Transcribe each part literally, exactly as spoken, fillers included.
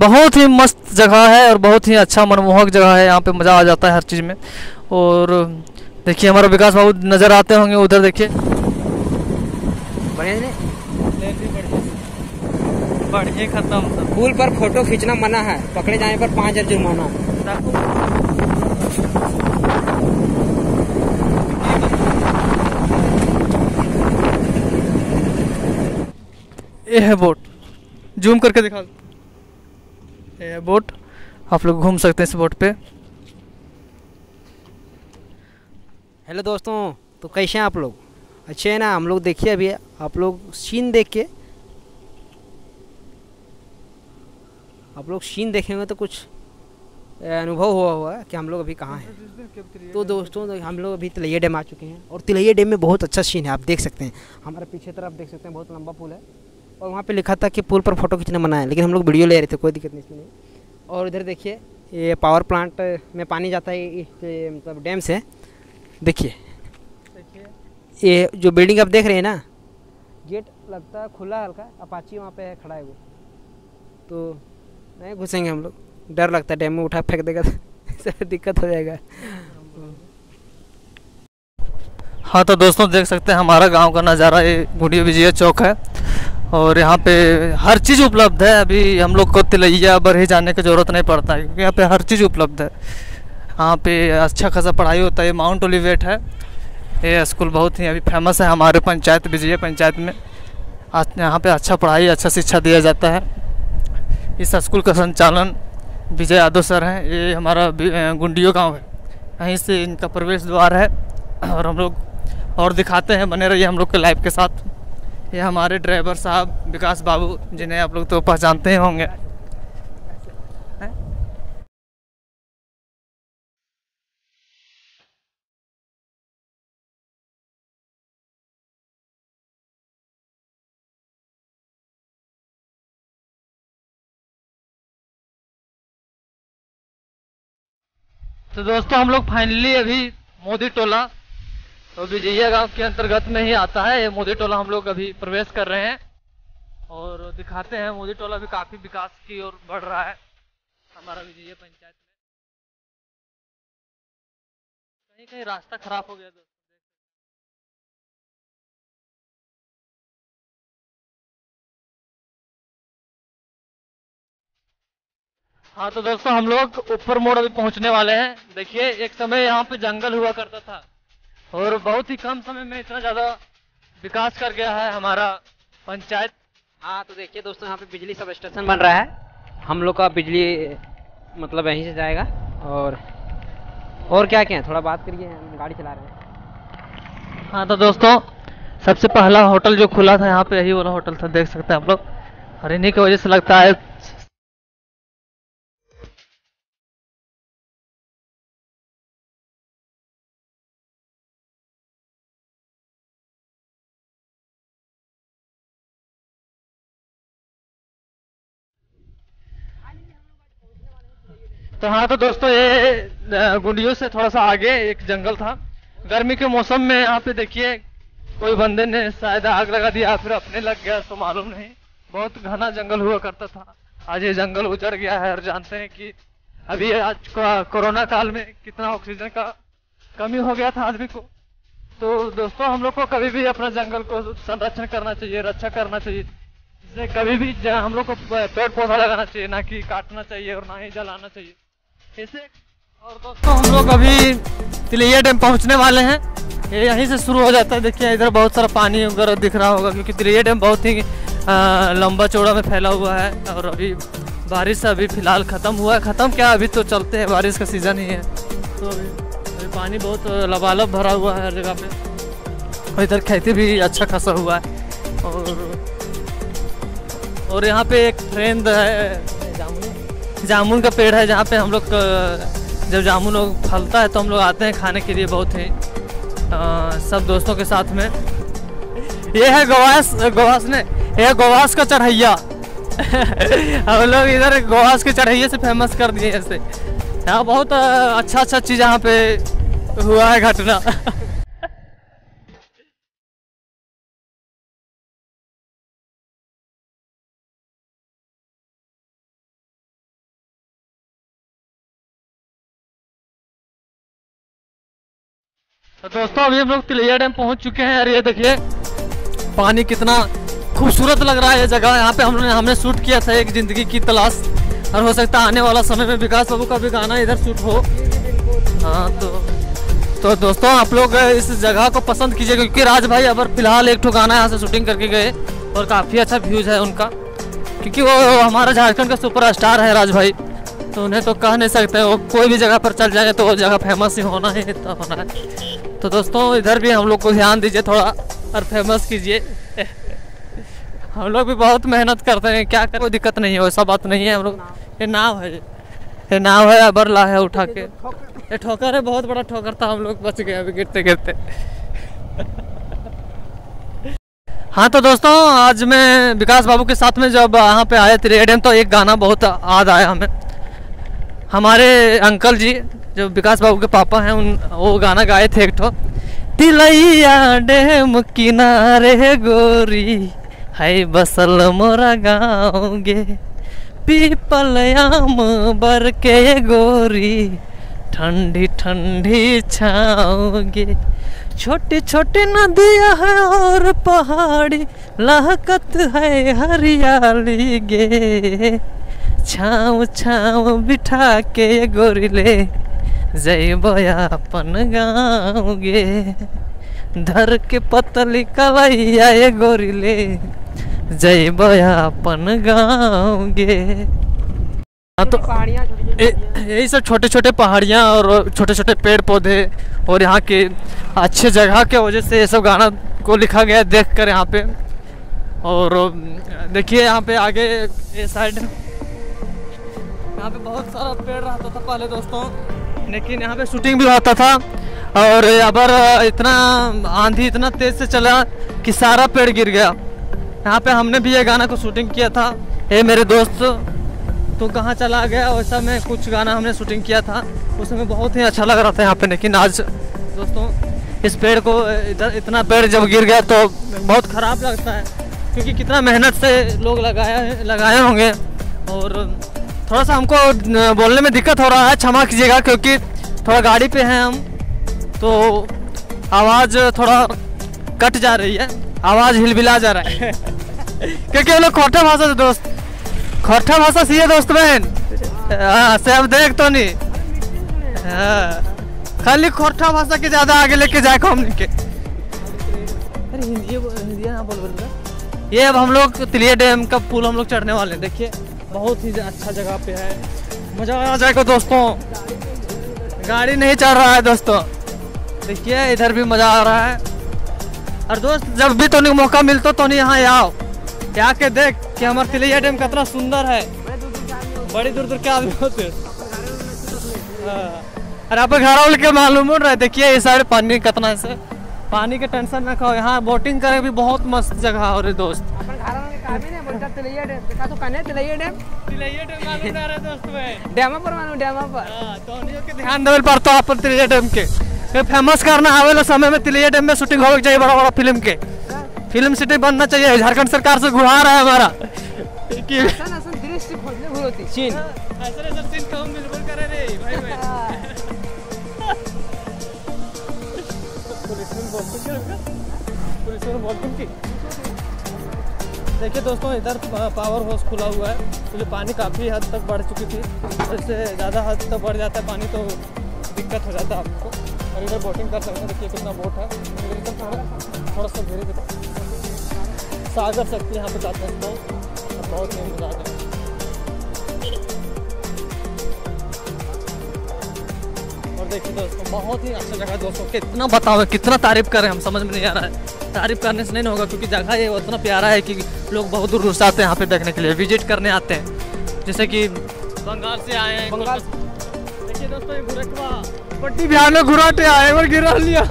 बहुत ही मस्त जगह है और बहुत ही अच्छा मनमोहक जगह है। यहाँ पे मज़ा आ जाता है हर चीज़ में। और देखिए हमारा विकास बाबू नज़र आते होंगे उधर, देखिए बढ़िया नहीं? बढ़िया खत्म। पुल पर फोटो खींचना मना है, पकड़े जाने पर पाँच हजार जुर्माना। ये है बोट, जूम करके दिखा दो। ये है बोट, आप लोग घूम सकते हैं इस बोट पे। हेलो दोस्तों, तो कैसे हैं आप लोग? अच्छे हैं ना? हम लोग देखिए अभी आप लोग सीन देख के आप लोग सीन देखेंगे तो कुछ अनुभव हुआ हुआ कि हम लोग अभी कहाँ हैं। तो दोस्तों हम लोग अभी तिलैया डैम आ चुके हैं और तिलैया डैम में बहुत अच्छा सीन है, आप देख सकते हैं। हमारे पीछे तरफ देख सकते हैं बहुत लंबा पुल है और वहाँ पे लिखा था कि पुल पर फोटो खींचना मना है, लेकिन हम लोग वीडियो ले रहे थे, कोई दिक्कत नहीं इसमें नहीं। और इधर देखिए ये पावर प्लांट में पानी जाता है इस मतलब डैम से। देखिए ये जो बिल्डिंग आप देख रहे हैं ना, गेट लगता है खुला हल्का, अपाची वहाँ पे है खड़ा है वो, तो नहीं घुसेंगे हम लोग, डर लगता है डैम में उठा फेंक देगा तो दिक्कत हो जाएगा। हाँ तो दोस्तों देख सकते हैं हमारा गांव का नज़ारा, ये गुड़िया विजय चौक है और यहाँ पे हर चीज़ उपलब्ध है। अभी हम लोग को तिलैया बरही जाने की ज़रूरत नहीं पड़ता है क्योंकि यहाँ पे हर चीज़ उपलब्ध है। यहाँ पे अच्छा खासा पढ़ाई होता है। माउंट ओलिवेट है ये स्कूल, बहुत ही अभी फेमस है हमारे पंचायत विजय पंचायत में। यहाँ पे अच्छा पढ़ाई अच्छा शिक्षा दिया जाता है। इस स्कूल का संचालन विजय यादव सर हैं। ये हमारा गुंडियो गांव है, यहीं से इनका प्रवेश द्वार है। और हम लोग और दिखाते हैं, बने रहिए हम लोग के लाइव के साथ। ये हमारे ड्राइवर साहब विकास बाबू, जिन्हें आप लोग तो पहचानते ही होंगे। तो दोस्तों हम लोग फाइनली अभी मोदी टोला, तो विजया गांव के अंतर्गत में ही आता है ये मोदी टोला, हम लोग अभी प्रवेश कर रहे हैं और दिखाते हैं। मोदी टोला भी काफी विकास की ओर बढ़ रहा है हमारा विजय पंचायत में। कहीं कहीं रास्ता खराब हो गया दोस्तों। हाँ तो दोस्तों हम लोग ऊपर मोड़ अभी पहुंचने वाले हैं। देखिए एक समय यहाँ पे जंगल हुआ करता था और बहुत ही कम समय में इतना ज्यादा विकास कर गया है हमारा पंचायत। हाँ तो देखिए दोस्तों, यहाँ पे बिजली सब स्टेशन बन रहा है, हम लोग का बिजली मतलब यहीं से जाएगा। और और क्या क्या है, थोड़ा बात करिए, हम गाड़ी चला रहे हैं। हाँ तो दोस्तों सबसे पहला होटल जो खुला था यहाँ पे यही वाला होटल था, देख सकते हैं आप लोग। और इन्हीं की वजह से लगता है तो। हाँ तो दोस्तों ये गुंडियों से थोड़ा सा आगे एक जंगल था। गर्मी के मौसम में यहाँ पे देखिए कोई बंदे ने शायद आग लगा दिया, फिर अपने लग गया तो मालूम नहीं। बहुत घना जंगल हुआ करता था, आज ये जंगल उजड़ गया है। और जानते हैं कि अभी आज कोरोना काल में कितना ऑक्सीजन का कमी हो गया था आदमी को। तो दोस्तों हम लोग को कभी भी अपना जंगल को संरक्षण करना चाहिए, रक्षा करना चाहिए। इससे कभी भी हम लोग को पेड़ पौधा लगाना चाहिए, ना कि काटना चाहिए और ना ही जलाना चाहिए ऐसे। और दोस्तों हम लोग अभी तिलैया डैम पहुंचने वाले हैं। ये यहीं से शुरू हो जाता है। देखिए इधर बहुत सारा पानी वगैरह दिख रहा होगा क्योंकि तिलैया डैम बहुत ही लंबा चौड़ा में फैला हुआ है। और अभी बारिश अभी फिलहाल ख़त्म हुआ है, ख़त्म क्या अभी तो चलते हैं, बारिश का सीज़न ही है। तो अभी, अभी पानी बहुत लबालब भरा हुआ है हर जगह पे। और इधर खेती भी अच्छा खासा हुआ है। और और यहाँ पे एक ट्रेंड है, जामुन जामुन का पेड़ है, जहाँ पे हम लोग जब जामुन लोग फलता है तो हम लोग आते हैं खाने के लिए बहुत ही आ, सब दोस्तों के साथ में। ये है गोवास, गोवास ने ये गोवास का चढ़ैया हम लोग इधर गोवास के चढ़ैये से फेमस कर दिए ऐसे। यहाँ बहुत अच्छा अच्छा चीज़ यहाँ पे हुआ है घटना तो दोस्तों अभी हम लोग तिलैया डैम पहुंच चुके हैं और ये देखिए पानी कितना खूबसूरत लग रहा है ये जगह। यहाँ पे हमने हमने शूट किया था एक जिंदगी की तलाश, और हो सकता है आने वाला समय में विकास बाबू का भी गाना इधर शूट हो। हाँ तो तो दोस्तों आप लोग इस जगह को पसंद कीजिए, क्योंकि राज भाई अबर फिलहाल एक ठो गाना यहाँ से शूटिंग करके गए और काफ़ी अच्छा व्यूज है उनका, क्योंकि वो हमारा झारखंड का सुपर स्टार है राज भाई, तो उन्हें तो कह नहीं सकते, वो कोई भी जगह पर चल जाए तो वो जगह फेमस ही होना है, इतना होना है। तो दोस्तों इधर भी हम लोग को ध्यान दीजिए थोड़ा और फेमस कीजिए। हम लोग भी बहुत मेहनत करते हैं, क्या कर कोई दिक्कत नहीं है, वैसा बात नहीं है। हम लोग ये नाव है, ये नाव है अबरला है उठा के, ये ठोकर है बहुत बड़ा ठोकर था, हम लोग बच गए अभी गिरते गिरते। हाँ तो दोस्तों आज मैं विकास बाबू के साथ में जब यहाँ पे आए तिलैया डैम तो एक गाना बहुत याद आया हमें। हमारे अंकल जी जो विकास बाबू के पापा हैं उन वो गाना गाए थे एक ठो, तिलैया डैम किनारे गोरी है बसल मोरा गाँव गे, पीपल आम बर के गोरी ठंडी ठंडी छाओगे, छोटी छोटी नदियाँ है और पहाड़ी लहकत है हरियाली गे, छाँव छाँव बिठा के गोरी ले जैब अपन गाँव गे, धर के पतली कलैया ये गोरी ले जैब अपन गाँव गे। तो यही सब छोटे छोटे पहाड़ियाँ और छोटे छोटे पेड़ पौधे और यहाँ के अच्छे जगह के वजह से ये सब गाना को लिखा गया देख कर यहाँ पे। और देखिए यहाँ पे आगे ये साइड यहाँ पे बहुत सारा पेड़ रहता था पहले दोस्तों, लेकिन यहाँ पे शूटिंग भी होता था और अबर इतना आंधी इतना तेज से चला कि सारा पेड़ गिर गया। यहाँ पे हमने भी ये गाना को शूटिंग किया था, ये मेरे दोस्त तो कहाँ चला गया, वैसा में कुछ गाना हमने शूटिंग किया था, उसमें बहुत ही अच्छा लग रहा था यहाँ पे। लेकिन आज दोस्तों इस पेड़ को इधर इतना पेड़ जब गिर गया तो बहुत ख़राब लगता है, क्योंकि कितना मेहनत से लोग लगाया लगाए होंगे और थोड़ा सा हमको बोलने में दिक्कत हो रहा है, क्षमा कीजिएगा, क्योंकि थोड़ा गाड़ी पे हैं हम तो आवाज़ थोड़ा कट जा रही है, आवाज़ हिलबिला जा रहा है क्योंकि हम लोग खोटा भाषा से दोस्त खोटा भाषा सीए दोस्त बहन हाँ से अब देख तो नहीं हाँ खाली खोटा भाषा के ज़्यादा आगे लेके जाए हम के। अरे हिंदी हिंदी ना बोल बोल ये अब हम लोग तिलैया डैम का पुल हम लोग चढ़ने वाले हैं। देखिए बहुत ही अच्छा जगह पे है, मज़ा आ जाएगा दोस्तों। गाड़ी नहीं चल रहा है दोस्तों, देखिए इधर भी मज़ा आ रहा है। और दोस्त जब भी तो नहीं मौका मिलता तो नहीं यहाँ आओ, यहाँ के देख कि हमारा तिलैया डैम कितना सुंदर है, बड़ी दूर दूर के आदमी होते हैं। और आप घर वाले के मालूम हो रहा है, देखिए इस साइड पानी कितना है, पानी के टेंशन ना खाओ, यहाँ बोटिंग करे भी बहुत मस्त जगह हो रही दोस्त। तिलैया डैम देखा तो कहने तिलैया डैम तिलैया डैम मालूम ना रहा दोस्त में, डैम पर मालूम डैम पर हां तो नहीं के ध्यान देवे पड़ता अपन तिलैया डैम के ये फेमस करना आवेला समय में तिलैया डैम में शूटिंग होवे चाहिए, बड़ा बड़ा फिल्म के फिल्म सिटी बनना चाहिए। झारखंड सरकार से गुहार है हमारा कि ऐसा ऐसा दृश्य खोजने भूल होती चीन ऐसा ऐसा सीन कम बिल्कुल करे रे भाई भाई पुलिस में बोल के पुलिस में बोल के। देखिए दोस्तों इधर पावर हाउस खुला हुआ है, तो पानी काफ़ी हद तक बढ़ चुकी थी, इससे ज़्यादा हद तक बढ़ जाता है पानी तो दिक्कत हो जाता है आपको। और इधर बोटिंग कर सकते हैं, देखिए कितना बोट है, थोड़ा सा धीरे धीरे सागर शक्ति यहाँ पे जाते हैं तो बहुत ही मजा आता है। और देखिए दोस्तों बहुत ही अच्छा जगह दोस्तों, कितना बताओ कितना तारीफ करें हम समझ में नहीं आ रहा है, तारीफ करने से नहीं होगा, क्योंकि जगह ये उतना प्यारा है कि लोग बहुत दूर दूर से आते हैं यहाँ पे देखने के लिए, विजिट करने आते हैं। जैसे कि बंगाल से आए हैं, बंगाल देखिए दोस्तों ये गुरखवा पट्टी बिहार में घुराटे आए और गिरा लिया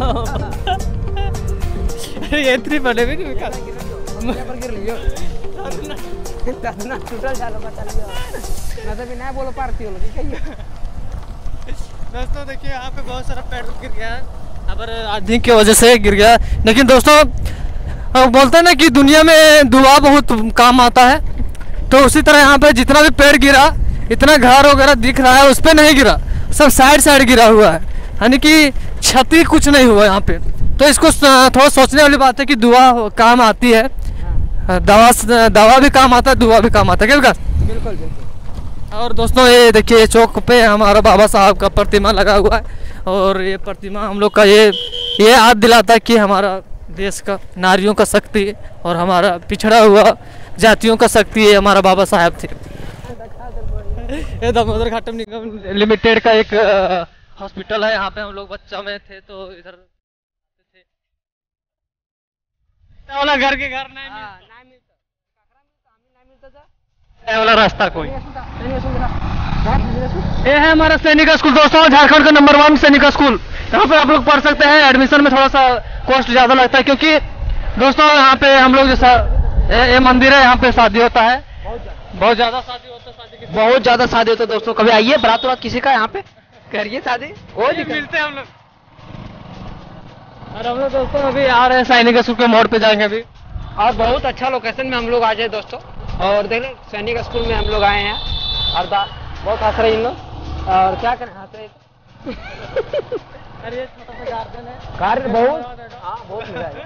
ये इतनी बड़े भी नहीं विकास पर गिर लियो दादना टूटल झालो बता लियो ना तो भी ना बोलो पारती हो लोग कहियो। दोस्तों देखिए यहाँ पे बहुत सारा पेड़ गिर गया है, अगर आदमी की वजह से गिर गया, लेकिन दोस्तों बोलते हैं ना कि दुनिया में दुआ बहुत काम आता है, तो उसी तरह यहाँ पे जितना भी पेड़ गिरा, इतना घर वगैरह दिख रहा है उस पर नहीं गिरा, सब साइड साइड गिरा हुआ है, यानी कि क्षति कुछ नहीं हुआ यहाँ पे। तो इसको थोड़ा सोचने वाली बात है कि दुआ काम आती है, दवा दवा भी काम आता है, दुआ भी काम आता है। क्या विकास? बिल्कुल बिल्कुल। और दोस्तों ये देखिए चौक पे हमारा बाबा साहब का प्रतिमा लगा हुआ है, और ये प्रतिमा हम लोग का ये ये याद दिलाता है कि हमारा देश का नारियों का शक्ति और हमारा पिछड़ा हुआ जातियों का शक्ति है हमारा बाबा साहब थे। ये दामोदर घाटम निगम लिमिटेड का एक हॉस्पिटल है, यहाँ पे हम लोग बच्चा में थे तो इधर थे। वाला घर के घर नहीं मिलता वाला रास्ता कोई। ये है हमारा सैनिक स्कूल दोस्तों, झारखंड का नंबर वन सैनिक स्कूल। यहाँ पे आप लोग पढ़ सकते हैं। एडमिशन में थोड़ा सा कॉस्ट ज्यादा लगता है, क्योंकि दोस्तों यहाँ पे हम लोग जैसा ये मंदिर है, यहाँ पे शादी होता है, बहुत ज्यादा शादी होता है, शादी बहुत ज्यादा शादी होता है दोस्तों। कभी आइए, बारात बारात किसी का यहाँ पे करिए शादी, वो मिलते हैं हम लोग। और हम लोग दोस्तों अभी आ रहे हैं सैनिक स्कूल के मोड़ पे जाएंगे अभी, और बहुत अच्छा लोकेशन में हम लोग आ जाए दोस्तों। और देख लें सैनिक स्कूल में हम लोग आए हैं, और बहुत हंस रहे इन लोग, और क्या करें हंस रहे। अरे छोटा सा गार्डन है, गार्डन बहुत हाँ बहुत मजा आएगा।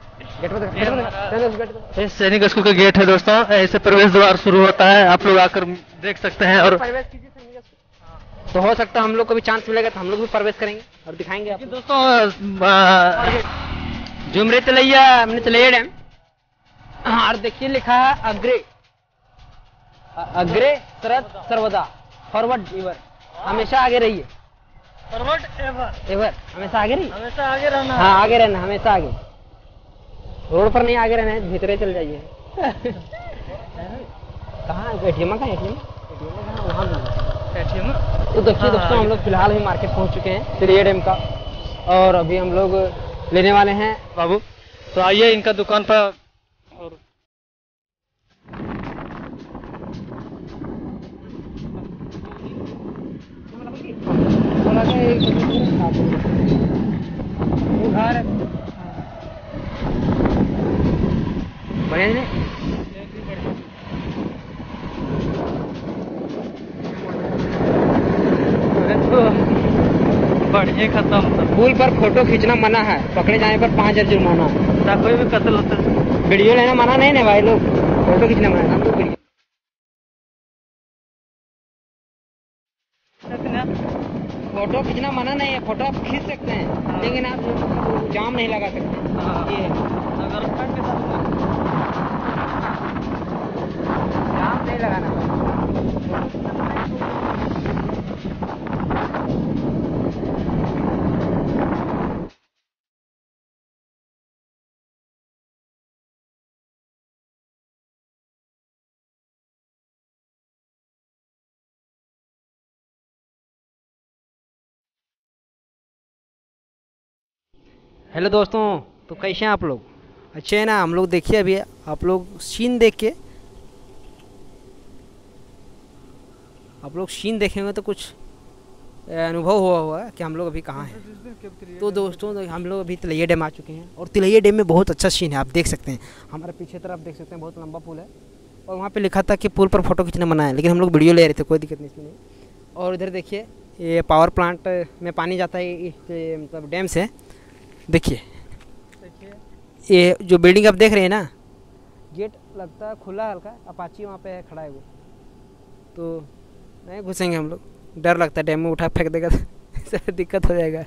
ये सैनिक स्कूल का गेट है दोस्तों, ऐसे प्रवेश द्वार शुरू होता है, आप लोग आकर देख सकते हैं। और तो हो सकता है हम लोग को भी चांस मिलेगा तो हम लोग भी प्रवेश करेंगे और दिखाएंगे आपको दोस्तों। जुमरे तलैया हमने तलैया डैम, हाँ, और देखिए लिखा है अग्रे अग्रे सरद सर्वदा फॉरवर्ड एवर, हमेशा आगे रहिए। फॉरवर्ड एवर एवर हमेशा आगे रहिए, हमेशा आगे रहना। हाँ आगे रहना, हमेशा आगे। रोड पर नहीं आगे रहना है, भीतरे चल जाइए। कहाँ एटीएम का एटीएम वहाँ एटीएम। तो देखिए दोस्तों हम लोग फिलहाल ही मार्केट पहुँच चुके हैं तलैया डैम का, और अभी हम लोग लेने वाले हैं बाबू। तो आइए इनका दुकान पर। और घर बढ़िया नहीं बढ़िया खत्म। पुल पर फोटो खींचना मना है, पकड़े जाने पर पाँच हजार जुर्माना। कोई भी कत्ल होता है। वीडियो लेना मना नहीं ना भाई लोग, फोटो खींचना मना है। हम लोग वीडियो फोटो खींचना मना नहीं है, फोटो आप खींच सकते हैं, लेकिन आप जाम नहीं लगा सकते। ये अगर जाम नहीं लगाना। हेलो दोस्तों, तो कैसे हैं आप लोग? अच्छे हैं ना? हम लोग देखिए अभी आप लोग सीन देख के आप लोग सीन देखेंगे तो कुछ अनुभव हुआ हुआ कि हम लोग अभी कहाँ हैं। तो दोस्तों हम लोग अभी तलैया डैम आ चुके हैं, और तलैया डैम में बहुत अच्छा सीन है, आप देख सकते हैं। हमारे पीछे तरफ देख सकते हैं बहुत लंबा पुल है, और वहाँ पे लिखा था कि पुल पर फोटो खींचना मना है, लेकिन हम लोग वीडियो ले रहे थे, कोई दिक्कत नहीं इसमें। और इधर देखिए ये पावर प्लांट में पानी जाता है मतलब डैम से। देखिए ये जो बिल्डिंग आप देख रहे हैं ना, गेट लगता है खुला हल्का, अपाची वहाँ पे है खड़ा है वो, तो नहीं घुसेंगे हम लोग, डर लगता है डैम में उठा फेंक देगा तो दिक्कत हो जाएगा।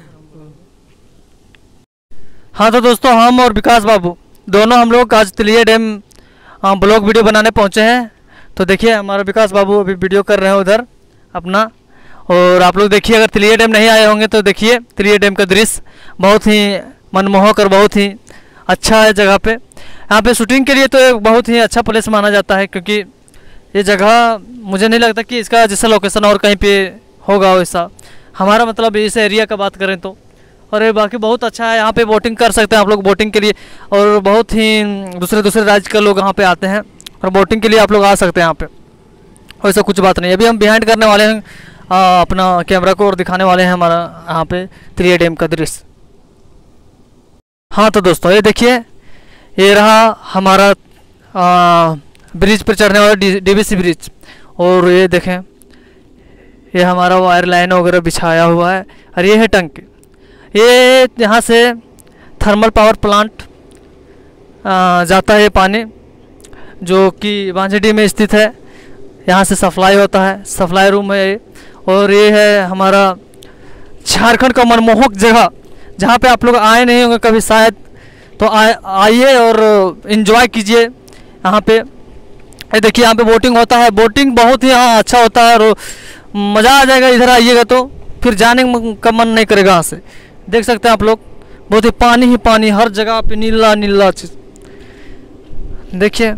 हाँ तो दोस्तों हम और विकास बाबू दोनों हम लोग आज तलैया डैम ब्लॉग वीडियो बनाने पहुँचे हैं। तो देखिए हमारा विकास बाबू अभी वीडियो कर रहे हैं उधर अपना, और आप लोग देखिए अगर तलैया डैम नहीं आए होंगे तो देखिए तलैया डैम का दृश्य बहुत ही मनमोहक और बहुत ही अच्छा है जगह पे। यहाँ पे शूटिंग के लिए तो एक बहुत ही अच्छा प्लेस माना जाता है, क्योंकि ये जगह मुझे नहीं लगता कि इसका जैसा लोकेशन और कहीं पे होगा वैसा, हमारा मतलब इस एरिया का बात करें तो। और ये बाकी बहुत अच्छा है, यहाँ पे बोटिंग कर सकते हैं आप लोग बोटिंग के लिए, और बहुत ही दूसरे दूसरे राज्य के लोग यहाँ पे आते हैं और बोटिंग के लिए आप लोग आ सकते हैं यहाँ पे, वैसा कुछ बात नहीं। अभी हम बिहाइंड करने वाले हैं आ, अपना कैमरा को और दिखाने वाले हैं हमारा यहाँ पे तलैया डैम का दृश्य। हाँ तो दोस्तों ये देखिए ये रहा हमारा ब्रिज पर चढ़ने वाला डीबीसी ब्रिज, और ये देखें ये हमारा वायर लाइन वगैरह बिछाया हुआ है, और ये है टंकी। ये यहाँ से थर्मल पावर प्लांट जाता है ये पानी, जो कि वांझेडी में स्थित है। यहाँ से सप्लाई होता है, सप्लाई रूम है ये। और ये है हमारा झारखंड का मनमोहक जगह, जहाँ पे आप लोग आए नहीं होंगे कभी शायद, तो आइए और इन्जॉय कीजिए यहाँ पे। ये देखिए यहाँ पे बोटिंग होता है, बोटिंग बहुत ही यहाँ अच्छा होता है और मज़ा आ जाएगा। इधर आइएगा तो फिर जाने का मन नहीं करेगा यहाँ से। देख सकते हैं आप लोग, बहुत ही पानी ही पानी, हर जगह पे नीला नीला चीज। देखिए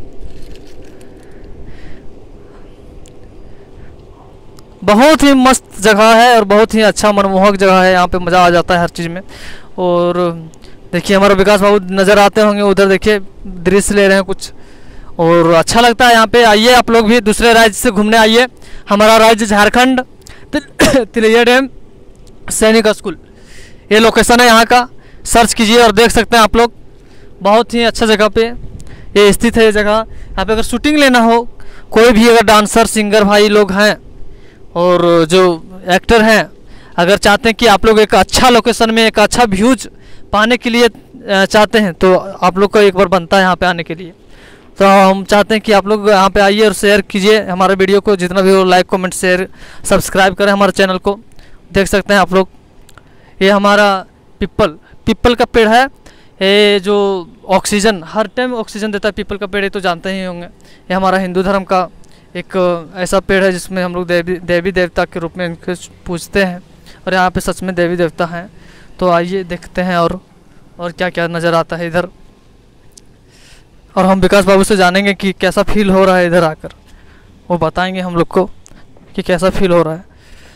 बहुत ही मस्त जगह है और बहुत ही अच्छा मनमोहक जगह है। यहाँ पे मज़ा आ जाता है हर चीज़ में। और देखिए हमारा विकास बाबू नज़र आते होंगे उधर, देखिए दृश्य ले रहे हैं कुछ, और अच्छा लगता है यहाँ पे। आइए आप लोग भी दूसरे राज्य से घूमने आइए। हमारा राज्य झारखंड, तिलैया डैम सैनिक स्कूल, ये लोकेशन है यहाँ का। सर्च कीजिए और देख सकते हैं आप लोग, बहुत ही अच्छा जगह पे ये स्थित है ये जगह। यहाँ पे अगर शूटिंग लेना हो, कोई भी अगर डांसर सिंगर भाई लोग हैं और जो एक्टर हैं, अगर चाहते हैं कि आप लोग एक अच्छा लोकेशन में एक अच्छा व्यूज पाने के लिए चाहते हैं, तो आप लोग को एक बार बनता है यहाँ पे आने के लिए। तो हम चाहते हैं कि आप लोग यहाँ पे आइए और शेयर कीजिए हमारे वीडियो को, जितना भी हो लाइक कमेंट शेयर सब्सक्राइब करें हमारे चैनल को। देख सकते हैं आप लोग, ये हमारा पीपल पीपल का पेड़ है, ये जो ऑक्सीजन हर टाइम ऑक्सीजन देता है पीपल का पेड़, ये तो जानते ही होंगे। ये हमारा हिंदू धर्म का एक ऐसा पेड़ है जिसमें हम लोग देवी देवी देवता के रूप में इनको पूजते हैं, और यहाँ पे सच में देवी देवता हैं। तो आइए देखते हैं और और क्या क्या नज़र आता है इधर, और हम विकास बाबू से जानेंगे कि कैसा फील हो रहा है इधर आकर। वो बताएंगे हम लोग को कि कैसा फील हो रहा है।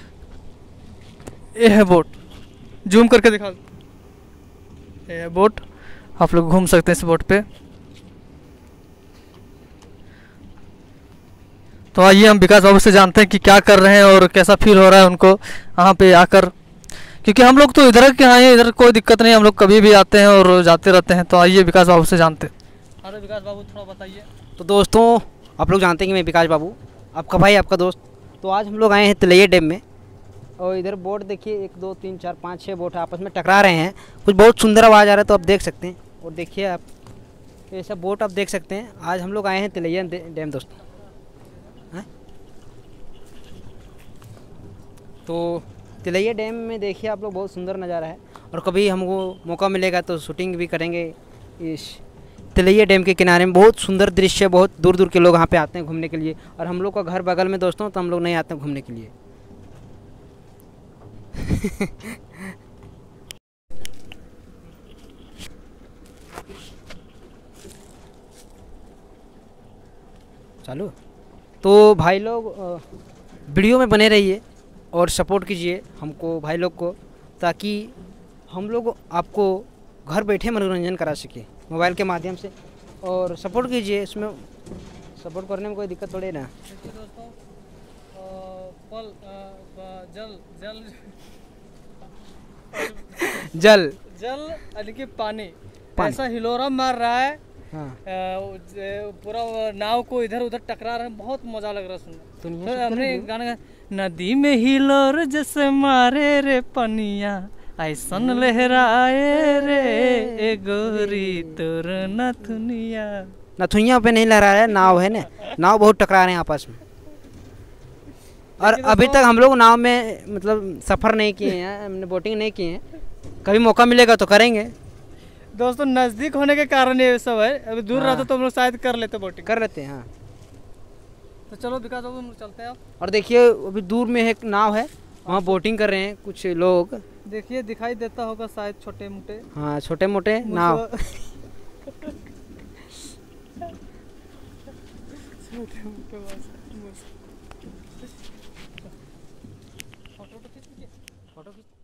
ये है बोट, जूम करके दिखा दो। ये है बोट, आप लोग घूम सकते हैं इस बोट पे। तो आइए हम विकास बाबू से जानते हैं कि क्या कर रहे हैं और कैसा फील हो रहा है उनको यहाँ पे आकर, क्योंकि हम लोग तो इधर के आए हैं, इधर कोई दिक्कत नहीं, हम लोग कभी भी आते हैं और जाते रहते हैं। तो आइए विकास बाबू से जानते हैं। अरे विकास बाबू थोड़ा बताइए। तो दोस्तों आप लोग जानते हैं कि मैं विकास बाबू, आपका भाई, आपका दोस्त। तो आज हम लोग आए हैं तिलैया डैम में, और इधर बोट देखिए, एक दो तीन चार पाँच छः बोट आपस में टकरा रहे हैं। कुछ बहुत सुंदर आवाज़ आ रहा है, तो आप देख सकते हैं। और देखिए आप ऐसा बोट आप देख सकते हैं। आज हम लोग आए हैं तिलैया डैम दोस्तों। तो तिलैया डैम में देखिए आप लोग, बहुत सुंदर नज़ारा है। और कभी हमको मौका मिलेगा तो शूटिंग भी करेंगे इस तिलैया डैम के किनारे में। बहुत सुंदर दृश्य, बहुत दूर दूर के लोग यहाँ पे आते हैं घूमने के लिए। और हम लोग का घर बगल में दोस्तों, तो हम लोग नहीं आते हैं घूमने के लिए। चालू। तो भाई लोग वीडियो में बने रहिए और सपोर्ट कीजिए हमको, भाई लोग को, ताकि हम लोग आपको घर बैठे मनोरंजन करा सके मोबाइल के माध्यम से। और सपोर्ट कीजिए, इसमें सपोर्ट करने में कोई दिक्कत थोड़ी ना। देखिए दोस्तों, पल जल जल जल जल यानी कि पानी ऐसा हिलोरा मार रहा है। हाँ। पूरा नाव को इधर उधर टकरा रहा है, बहुत मजा लग रहा है सुनने। तो हमने गाना, नदी में हिलोर जैसे मारे रे पनिया, ऐसन लहराए रे ए गोरी तोर नथुनिया। नथुनिया पे नहीं लहरा रहा है, नाव है ना, नाव बहुत टकरा रहे हैं आपस में। और अभी तक हम लोग नाव में मतलब सफ़र नहीं किए हैं, हमने बोटिंग नहीं की है। कभी मौका मिलेगा तो करेंगे दोस्तों। नज़दीक होने के कारण ये सब है, अभी दूर हाँ। रहता तो हम लोग शायद कर लेते, बोटिंग कर लेते हैं। हाँ, तो चलो विकास बाबू हम लोग चलते हैं अब। और देखिए अभी दूर में एक नाव है, वहाँ बोटिंग कर रहे हैं कुछ लोग। देखिए दिखाई देता होगा शायद, छोटे मोटे। हाँ, छोटे मोटे नाव। छोटे मोटे फोटो खींच, फोटो खींच।